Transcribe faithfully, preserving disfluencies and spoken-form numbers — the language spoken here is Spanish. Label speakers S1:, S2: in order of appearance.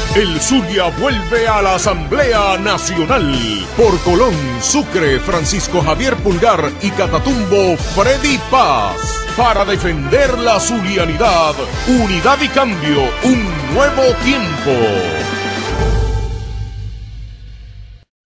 S1: El Zulia vuelve a la Asamblea Nacional. Por Colón, Sucre, Francisco Javier Pulgar y Catatumbo, Freddy Paz. Para defender la zulianidad, unidad y cambio, un nuevo tiempo.